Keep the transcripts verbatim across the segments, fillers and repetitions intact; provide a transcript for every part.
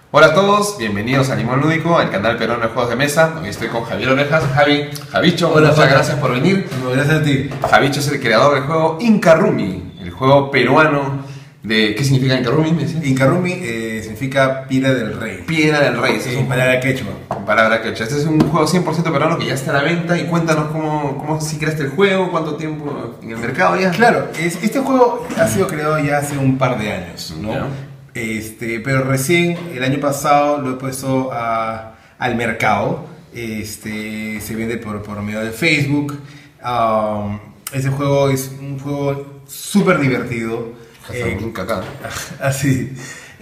Hola a todos, bienvenidos a Limón Lúdico, el canal peruano de juegos de mesa. Hoy estoy con Javier Orejas. Javi, Javicho, Hola, muchas hola. gracias por venir. No, gracias a ti. Javicho es el creador del juego Inca Rumi, el juego peruano de... ¿Qué significa Inca Rumi? ¿Me decías? Inca Rumi eh, significa piedra del rey. Piedra del Rey. Sí, en palabra quechua. En palabra quechua. Este es un juego cien por ciento peruano que ya está a la venta. Y cuéntanos cómo, cómo si creaste el juego, cuánto tiempo en el mercado ya. Claro, es, este juego ha sido creado ya hace un par de años, ¿no? Ya. Este, pero recién el año pasado lo he puesto a- al mercado. Este, se vende por, por medio de Facebook. Um, este juego es un juego súper divertido. Eh, Nunca acá. Así,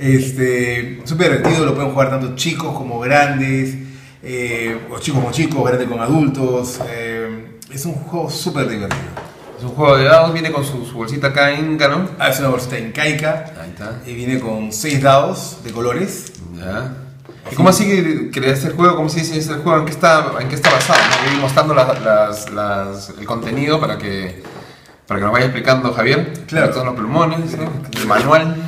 este, súper divertido, lo pueden jugar tanto chicos como grandes, eh, o chicos con chicos, grandes con adultos. eh, es un juego súper divertido. Es un juego de dados, viene con su, su bolsita acá Inca, ¿no? Ah, es una bolsita incaica Ahí está. y viene con seis dados de colores. Ya. ¿Y cómo así que creaste el juego? ¿Cómo se dice el juego? ¿En qué está, en qué está basado? ¿No? Voy mostrando las, las, las, el contenido para que, para que nos vaya explicando Javier. Claro. Todos los plumones, ¿no? El manual.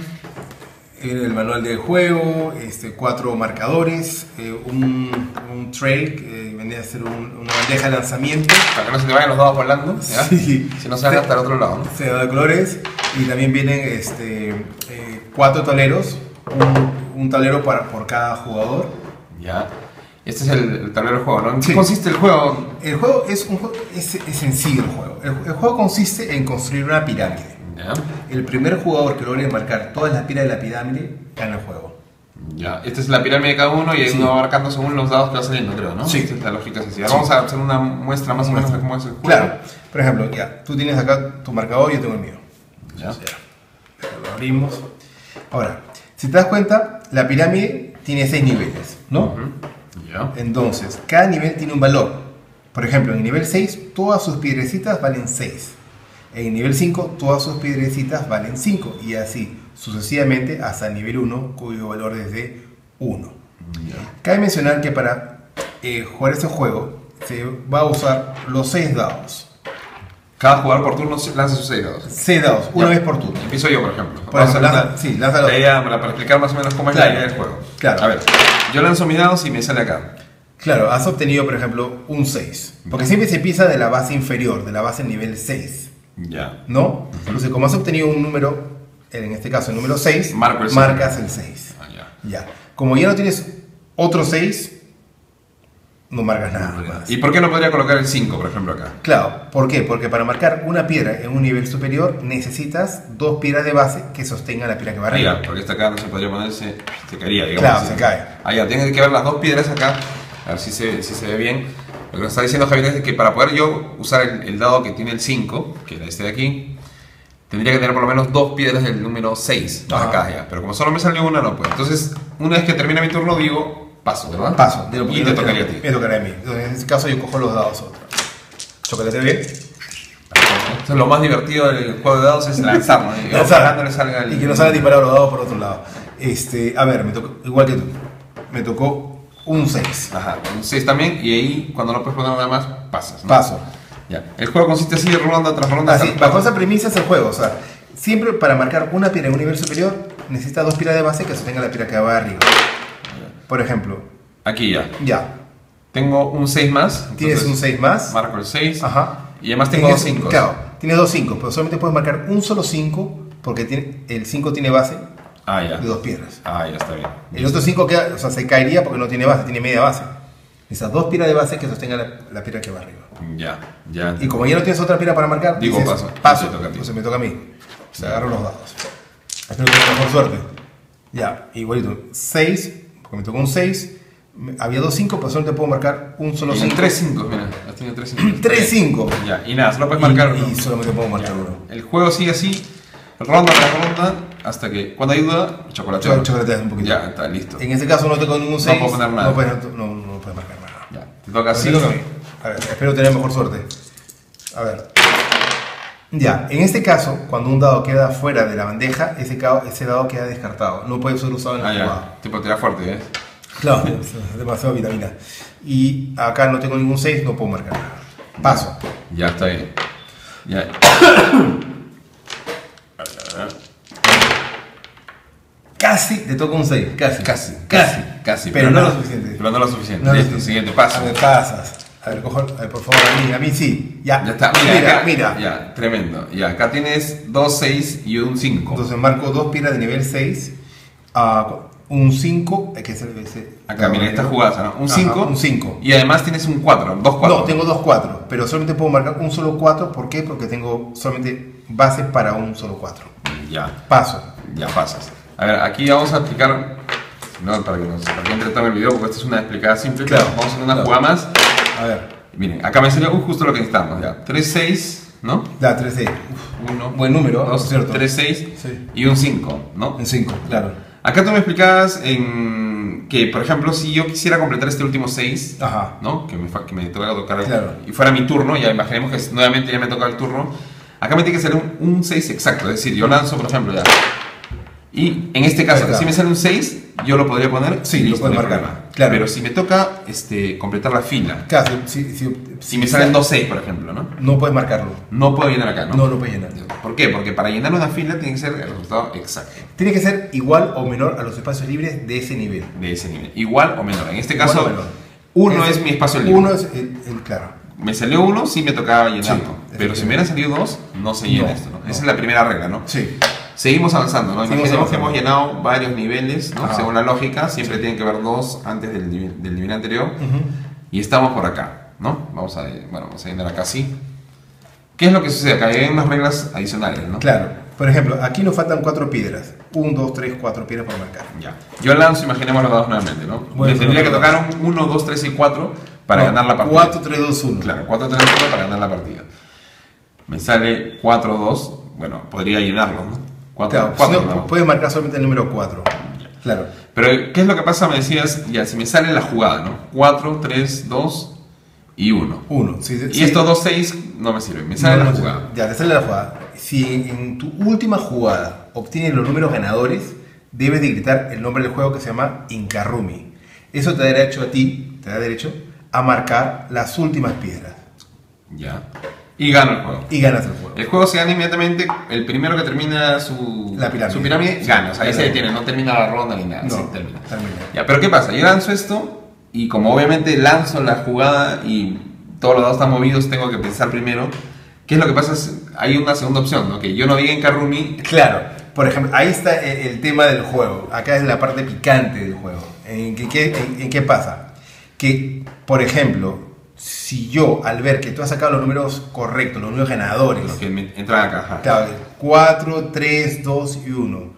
Viene el manual del juego, este, cuatro marcadores, eh, un, un tray que vendría a ser un- una bandeja de lanzamiento. Para que no se te vayan los dados volando. ¿Ya? Sí. Si no se van hasta el otro lado, ¿no? Se da de colores y también vienen este, eh, cuatro tableros, un, un tablero para, por cada jugador. Ya. Este es el, el tablero del juego, ¿no? ¿En qué Sí. consiste el juego? El juego es, un juego, es, es sencillo el juego. El, el juego consiste en construir una pirámide. Ya. El primer jugador que logre marcar todas las pilas de la pirámide gana el juego. Ya. Esta es la pirámide de cada uno y Sí. uno va marcando según los dados que va saliendo, creo, ¿no? Sí. Esta es la lógica sencilla. Sí. Vamos a hacer una muestra más o menos de cómo es el juego. Claro, por ejemplo, ya, tú tienes acá tu marcador y yo tengo el mío. Ya. Ya, lo abrimos. Ahora, si te das cuenta, la pirámide tiene seis niveles, ¿no? Ujú. Ya. Entonces, cada nivel tiene un valor. Por ejemplo, en el nivel seis, todas sus piedrecitas valen seis. En el nivel cinco, todas sus piedrecitas valen cinco. Y así, sucesivamente, hasta el nivel uno, cuyo valor es de uno. Ya. Cabe mencionar que para eh, jugar este juego, se va a usar los seis dados. Cada jugador por turno lanza sus seis dados. seis dados, una Ya. vez por turno. Empiezo yo, por ejemplo. Por Vamos a ejemplo, hacer lanza- una- sí, lánzalo. la idea, para, para explicar más o menos cómo es Claro. la idea del juego. Claro. A ver, yo lanzo mis dados y me sale acá. Claro, has obtenido, por ejemplo, un seis. Porque siempre se empieza de la base inferior, de la base nivel seis. Ya. ¿No? Entonces, como has obtenido un número, en este caso el número seis, Marco el seis. marcas el seis. Ah, ya. Ya. Como ya no tienes otro seis, no marcas nada más. ¿Y por qué no podría colocar el cinco, por ejemplo, acá? Claro, ¿por qué? Porque para marcar una piedra en un nivel superior necesitas dos piedras de base que sostengan la piedra que va arriba. Arriba, porque esta acá no se podría poner, se, se caería, digamos. Claro, así. se cae. Ah, ya, tienen que ver las dos piedras acá, a ver si se, si se ve bien. Lo que nos está diciendo Javier es que para poder yo usar el, el dado que tiene el cinco, que era este de aquí, tendría que tener por lo menos dos piedras del número seis, Ajá. acá ya. Pero como solo me salió una, no puedo. Entonces, una vez que termina mi turno, digo, paso, ¿verdad? Paso. de lo- Y de te lo- tocaría a ti. Me tocaría a mí. Entonces, en este caso yo cojo los dados otra. Chocolate bien. Entonces, lo más divertido del juego de dados es lanzar, ¿no? Y Lanzar. ojalá no le salga el... Y que no salgan disparados los dados por otro lado. Este, a ver, me tocó, igual que tú. Me tocó un seis. Ajá, un seis también, y ahí, cuando no puedes poner nada más, pasas, ¿no? Paso. Ya. El juego consiste así, ronda tras ronda. Así, hasta- bajo esa premisa es el juego. O sea, siempre para marcar una piedra en un nivel superior, necesitas dos piedras de base que sostengan la piedra que va arriba. Por ejemplo, Aquí ya. ya, Tengo un seis más. tienes entonces un seis más. Marco el seis. Ajá. Y además tengo En dos ese- cinco. Claro, tienes dos cinco, pero solamente puedes marcar un solo cinco porque tiene, el cinco tiene base Ah, ya. de dos piedras. Ah, ya está bien. El otro cinco queda, o sea, se caería porque no tiene base, tiene media base. Esas dos piedras de base que sostengan la, la piedra que va arriba. Ya, ya. Y como ya no tienes otra piedra para marcar, Digo, dices, paso. paso, Te toca a ti. entonces me toca a mí. O sea, agarro los dados. Espero que tenga mejor suerte. Ya, igualito. seis, porque me tocó un seis. Había dos cinco, pero solo te puedo marcar un solo Tiene cinco. tres cinco, mira. Has tenido tres cinco. Tres cinco. Ya, y nada, solo puedes marcar uno. Y, y solamente puedo marcar Ya. uno. El juego sigue así, ronda tras ronda, hasta que cuando hay duda, chocolate. Cho- chocolateas un poquito. Ya, está listo. En este caso no tengo ningún seis. puedo poner nada. No puedes, no, no puedes marcar nada. Ya, te toca así. Sí, toca a mí. A ver, espero tener mejor suerte. A ver. Ya, en este caso, cuando un dado queda fuera de la bandeja, ese, cao- ese dado queda descartado. No puede ser usado en la Ah, jugada. ya. Tipo, tirar fuerte, ¿eh? Claro, es demasiado vitamina. Y acá no tengo ningún seis, no puedo marcar nada. Paso. Ya está bien. Ya. casi te toca un seis, casi. Casi, casi, casi. Pero, pero no lo suficiente. Pero no lo suficiente. No lo Listo, suficiente. siguiente paso. A ver, pasas. A ver, cojo, a ver, por favor, a mí, a mí sí. Ya, Ya está. Mira, Mira, acá, mira. Ya, tremendo. Ya, acá tienes dos seis y un cinco. Entonces marco dos piedras de nivel seis, uh, un cinco, que es el ese, Acá, mira, esta jugada, ¿no? Un Ajá, cinco. un cinco. Y además tienes un cuatro, dos cuatro. No, tengo dos cuatro, pero solamente puedo marcar un solo cuatro. ¿Por qué? Porque tengo solamente base para un solo cuatro. Ya, Paso. ya pasas. A ver, aquí vamos a explicar, no, para que nos para que entre todo el video, porque esta es una explicada simple, Claro, pero vamos a hacer una claro. jugada más. A ver. Miren, acá me salió justo lo que necesitamos, ya. tres seis, ¿no? Da, tres seis. uno, Buen número, dos, ¿cierto? tres seis Sí. y un cinco, ¿no? Un cinco, claro. Acá tú me explicabas en que, por ejemplo, si yo quisiera completar este último seis, Ajá. ¿no? Que me, fa- que me toca tocar Claro. y fuera mi turno, ya imaginemos que nuevamente ya me toca el turno. Acá me tiene que salir un, un seis exacto, es decir, yo lanzo, por ejemplo, ya. Y en este caso, Ahí está. si me sale un seis, yo lo podría poner. Sí, y lo listo, puedes no hay marcar, problema. claro. Pero si me toca este, completar la fila, Claro, si, si, si, si me salen dos seis, por ejemplo, ¿no? no puedes marcarlo. No puedo llenar acá, ¿no? No lo puedes llenar. ¿Por qué? Porque para llenar una fila tiene que ser el resultado exacto Tiene que ser igual o menor a los espacios libres de ese nivel. de ese nivel. Igual o menor. En este Igual caso, o menor. uno Ese- es mi espacio libre. Uno es el, el- claro. Me salió uno, sí me tocaba llenarlo. Sí, pero si efectivamente. me hubieran salido dos, no se llena No, esto, ¿no? no. Esa es la primera regla, ¿no? Sí. Seguimos avanzando, ¿no? Seguimos Imaginemos que avanzando. hemos llenado varios niveles, ¿no? Ajá. Según la lógica, siempre tienen que haber dos antes del nivel, del nivel anterior. Ujú. Y estamos por acá, ¿no? Vamos a, bueno, vamos a llenar acá así. ¿Qué es lo que sucede acá? Hay unas reglas adicionales, ¿no? Claro. Por ejemplo, aquí nos faltan cuatro piedras. Un, dos, tres, cuatro piedras para marcar. Ya. Yo lanzo, imaginemos los dados nuevamente, ¿no? Bueno, Me tendría que pero- tocar un uno, dos, tres y cuatro para No, ganar la partida. cuatro, tres, dos, uno. Claro, cuatro, tres, uno para ganar la partida. Me sale cuatro, dos. Bueno, podría llenarlo, ¿no? cuatro, Claro, cuatro, si no, ¿no? puedes marcar solamente el número cuatro. Claro. Pero, ¿qué es lo que pasa? Me decías, ya, si me sale la jugada, ¿no? cuatro, tres, dos y uno. Uno. Si, Y si- estos dos seis no me sirven, me sale no, la no, jugada. Ya, te sale la jugada. Si en tu última jugada obtienes los números ganadores, debes de gritar el nombre del juego que se llama Inkarrumi. Eso te da derecho a ti, te da derecho a marcar las últimas piedras. Ya. Y gano el juego. Y ganas el juego. El juego se gana inmediatamente, el primero que termina su La pirámide. su pirámide Sí, gana, o sea, ahí la se pirámide. detiene, no termina la ronda ni nada, No, sí, termina. termina. Ya, pero ¿qué pasa? Yo lanzo esto y como obviamente lanzo la jugada y todos los dados están movidos, tengo que pensar primero. ¿Qué es lo que pasa? Es- hay una segunda opción, ¿no? Que yo no diga en Karumi. Claro, por ejemplo, ahí está el, el tema del juego. Acá es la parte picante del juego. ¿En qué, qué- en- en qué pasa? Que, por ejemplo, si yo, al ver que tú has sacado los números correctos, los números ganadores, Los que me entran acá. ajá. claro, cuatro, tres, dos y uno,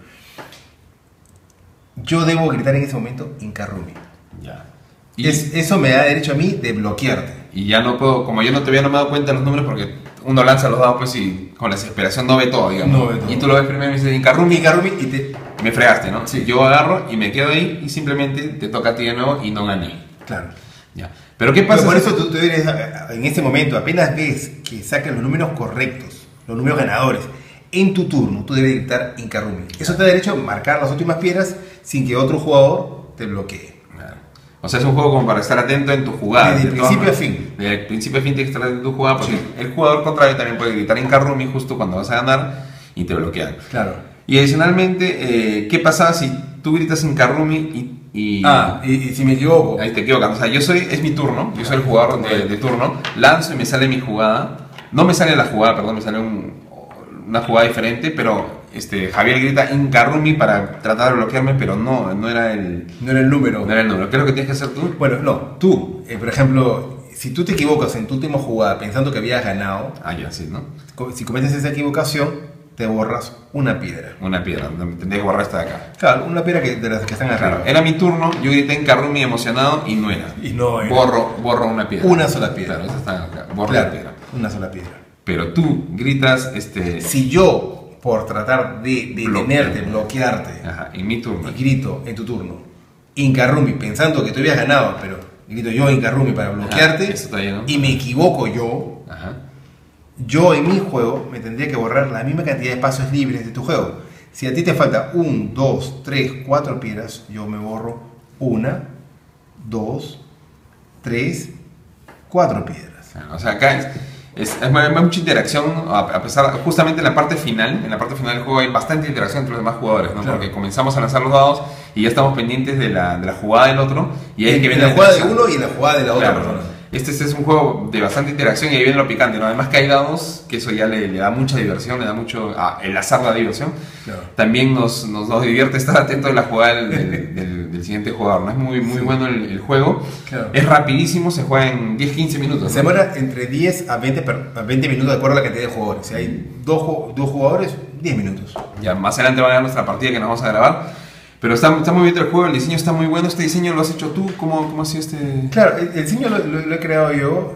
yo debo gritar en ese momento Inkarrumi. Ya. Y, Es, eso me da derecho a mí de bloquearte. y ya no puedo, como yo no todavía no me he dado cuenta de los números porque uno lanza los dados pues y con la desesperación no ve todo, digamos. No ve todo. Y tú lo ves primero y me dices en Karumi. Inkarrumi y te... Me fregaste, ¿no? Sí. Yo agarro y me quedo ahí y simplemente te toca a ti de nuevo y no gané. Claro. Ya. Pero ¿qué pasa? Pero por si- eso tú, tú eres, en este momento, apenas ves que sacas los números correctos, los números ganadores, en tu turno, tú debes gritar Inkarrumi. Eso te da derecho a marcar las últimas piedras sin que otro jugador te bloquee. Claro. O sea, es un juego como para estar atento en tu jugada. Desde De todas principio a maneras. fin. Desde el principio a fin tienes que estar atento en tu jugada porque Sí. el jugador contrario también puede gritar en Karumi justo cuando vas a ganar y te bloquean. Claro. Y adicionalmente, eh, ¿qué pasa si tú gritas en Karumi y, y- Ah, y, y si me equivoco, ahí te equivocas? O sea, yo soy, es mi turno, yo soy el jugador de, de turno, lanzo y me sale mi jugada. No me sale la jugada, perdón, me sale un- una jugada diferente, pero este, Javier grita en Karumi para tratar de bloquearme, pero no, no era el, no era el número. no era el número. ¿Qué es lo que tienes que hacer tú? Bueno, no, tú, eh, por ejemplo, si tú te equivocas en tu última jugada pensando que habías ganado, Ah, ya, sí, ¿no? co- si cometes esa equivocación, te borras una piedra. Una piedra, tendría que borrar esta de acá. Claro, una piedra que, de las que están arriba. Claro, era mi turno, yo grité en Karumi emocionado y no era. Y no era. Borro, borro una piedra. Una sola piedra. Claro, esa está acá, borro Claro, la piedra. una sola piedra. Pero tú gritas, este... Si yo, por tratar de Bloquear. detenerte, bloquearte, Ajá, en mi turno. y grito en tu turno, Inkarrumi, pensando que tú habías ganado, pero grito yo Inkarrumi para bloquearte, Ajá, eso está bien, ¿no? y me equivoco yo, Ajá. yo en mi juego me tendría que borrar la misma cantidad de espacios libres de tu juego. Si a ti te falta un, dos, tres, cuatro piedras, yo me borro una, dos, tres, cuatro piedras. O sea, acá es- Es, es, hay mucha interacción, a pesar, justamente en la parte final, en la parte final del juego hay bastante interacción entre los demás jugadores, ¿no? Claro. Porque comenzamos a lanzar los dados y ya estamos pendientes de la, de la jugada del otro. Y ahí en, que viene la, la jugada de uno y en la jugada de la otra claro. persona. Este, este es un juego de bastante interacción y ahí viene lo picante, ¿no? Además que hay dados, que eso ya le, le da mucha diversión, le da mucho, ah, el azar da diversión. Claro. También nos, nos, nos divierte estar atento de la jugada del, del, del, del siguiente jugador, ¿no? Es muy, muy sí. bueno el, el juego. Claro. Es rapidísimo, se juega en diez a quince minutos, ¿no? Se demora entre diez a veinte minutos de acuerdo a la cantidad de jugadores. Si hay dos, dos jugadores, diez minutos. Ya, más adelante va a dar nuestra partida que nos vamos a grabar. Pero está, está muy bien el juego, el diseño está muy bueno. ¿Este diseño lo has hecho tú? ¿Cómo, cómo ha sido este...? Claro, el, el diseño lo, lo, lo he creado yo.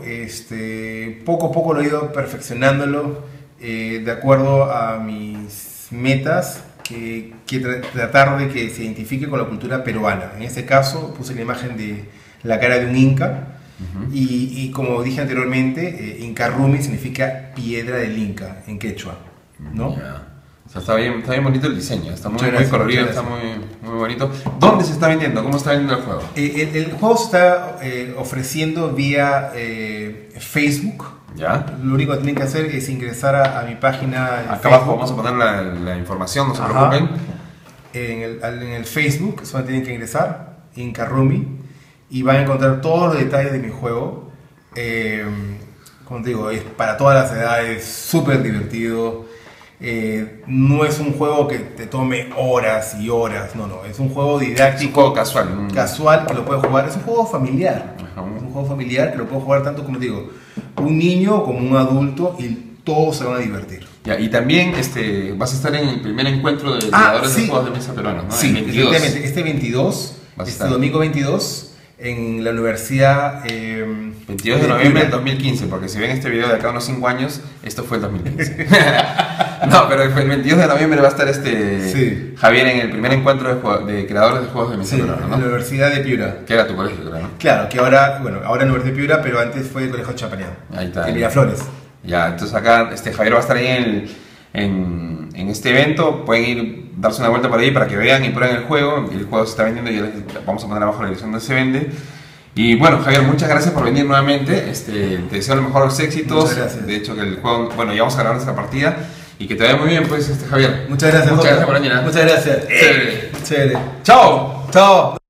Este, poco a poco lo he ido perfeccionándolo eh, de acuerdo a mis metas, que, que tra tratar de que se identifique con la cultura peruana. En este caso puse la imagen de la cara de un inca. Uh-huh. y, y como dije anteriormente, eh, Inca Rumi significa piedra del Inca en quechua, ¿no? Yeah. O sea, está bien, está bien bonito el diseño, está muy, gracias, muy colorido, está muy, muy bonito. ¿Dónde se está vendiendo? ¿Cómo está vendiendo el juego? Eh, el, el juego se está eh, ofreciendo vía eh, Facebook. ¿Ya? Lo único que tienen que hacer es ingresar a, a mi página. Acá abajo vamos a poner la, la información, no se Ajá. preocupen. En el, en el Facebook solo tienen que ingresar, Inca Rumi, y van a encontrar todos los detalles de mi juego. Eh, como te digo, es para todas las edades, súper divertido. Eh, no es un juego que te tome horas y horas, no, no, es un juego didáctico, es un juego casual, casual que lo puedes jugar, es un juego familiar, uh-huh. es un juego familiar que lo puede jugar tanto como te digo, un niño como un adulto y todos se van a divertir. Ya, y también este, vas a estar en el primer encuentro de creadores ah, sí. de juegos de mesa peruanos, ¿no? Sí, efectivamente, este veintidós, este domingo veintidós, en la universidad eh, veintidós de noviembre del dos mil quince, porque si ven este video de acá unos cinco años, esto fue el dos mil quince. No, pero el veintidós de noviembre va a estar este sí. Javier en el primer encuentro de, de creadores de juegos de mesa sí, peruanos, ¿no? En la Universidad de Piura. Que era tu colegio, creo, ¿no? Claro, que ahora, bueno, ahora en la Universidad de Piura, pero antes fue el Colegio Chapaneado. Ahí está. En Miraflores. Ya, entonces acá este Javier va a estar ahí en, el, en, en este evento, pueden ir darse una vuelta por ahí para que vean y prueben el juego. El juego se está vendiendo y vamos a poner abajo la dirección donde se vende. Y bueno, Javier, muchas gracias por venir nuevamente. Este, te deseo los mejores éxitos. Muchas gracias. De hecho, que el juego, bueno, ya vamos a grabar nuestra partida y que te vaya muy bien, pues, este, Javier. Muchas gracias. Muchas gracias por venir. Muchas gracias. Chévere. Chévere. Chao. Chao.